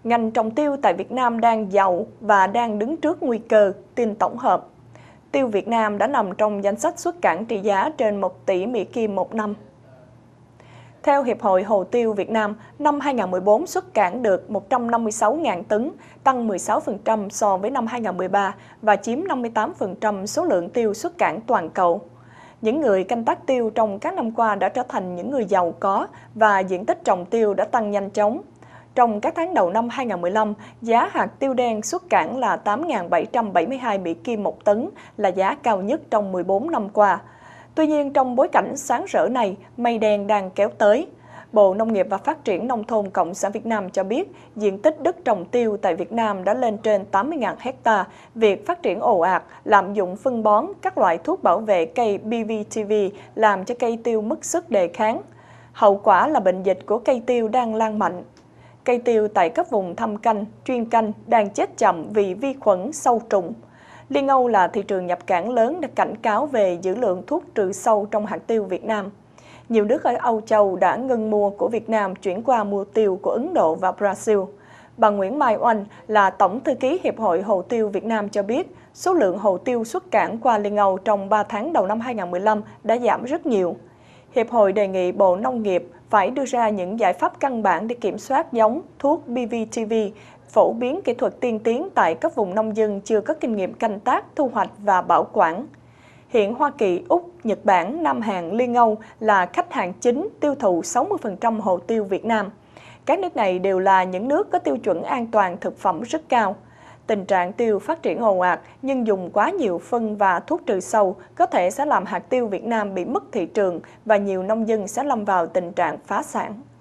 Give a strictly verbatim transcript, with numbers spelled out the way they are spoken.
Ngành trồng tiêu tại Việt Nam đang giàu và đang đứng trước nguy cơ, tin tổng hợp. Tiêu Việt Nam đã nằm trong danh sách xuất cảng trị giá trên một tỷ Mỹ Kim một năm. Theo Hiệp hội Hồ tiêu Việt Nam, năm hai nghìn không trăm mười bốn xuất cảng được một trăm năm mươi sáu nghìn tấn, tăng mười sáu phần trăm so với năm hai nghìn không trăm mười ba và chiếm năm mươi tám phần trăm số lượng tiêu xuất cảng toàn cầu. Những người canh tác tiêu trong các năm qua đã trở thành những người giàu có và diện tích trồng tiêu đã tăng nhanh chóng. Trong các tháng đầu năm hai nghìn không trăm mười lăm, giá hạt tiêu đen xuất cảng là tám nghìn bảy trăm bảy mươi hai Mỹ Kim một tấn, là giá cao nhất trong mười bốn năm qua. Tuy nhiên, trong bối cảnh sáng rỡ này, mây đen đang kéo tới. Bộ Nông nghiệp và Phát triển Nông thôn Cộng sản Việt Nam cho biết, diện tích đất trồng tiêu tại Việt Nam đã lên trên tám mươi nghìn hecta. Việc phát triển ồ ạt, lạm dụng phân bón, các loại thuốc bảo vệ cây bê vê tê vê làm cho cây tiêu mất sức đề kháng. Hậu quả là bệnh dịch của cây tiêu đang lan mạnh. Cây tiêu tại các vùng thâm canh, chuyên canh đang chết chậm vì vi khuẩn, sâu trùng. Liên Âu là thị trường nhập cảng lớn đã cảnh cáo về dư lượng thuốc trừ sâu trong hạt tiêu Việt Nam. Nhiều nước ở Âu Châu đã ngừng mua của Việt Nam chuyển qua mua tiêu của Ấn Độ và Brazil. Bà Nguyễn Mai Oanh là Tổng thư ký Hiệp hội Hồ tiêu Việt Nam cho biết, số lượng hồ tiêu xuất cảng qua Liên Âu trong ba tháng đầu năm hai nghìn không trăm mười lăm đã giảm rất nhiều. Hiệp hội đề nghị Bộ Nông nghiệp phải đưa ra những giải pháp căn bản để kiểm soát giống, thuốc bê vê tê vê, phổ biến kỹ thuật tiên tiến tại các vùng nông dân chưa có kinh nghiệm canh tác, thu hoạch và bảo quản. Hiện Hoa Kỳ, Úc, Nhật Bản, Nam Hàn, Liên Âu là khách hàng chính tiêu thụ sáu mươi phần trăm hồ tiêu Việt Nam. Các nước này đều là những nước có tiêu chuẩn an toàn thực phẩm rất cao. Tình trạng tiêu phát triển ồ ạt nhưng dùng quá nhiều phân và thuốc trừ sâu có thể sẽ làm hạt tiêu Việt Nam bị mất thị trường và nhiều nông dân sẽ lâm vào tình trạng phá sản.